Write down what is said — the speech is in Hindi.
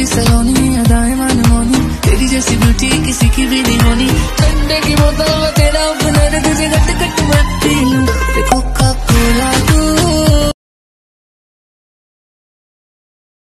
सलोनी अदाएं मनमोनी, तेरी जैसी ब्यूटी किसी की भी नहीं।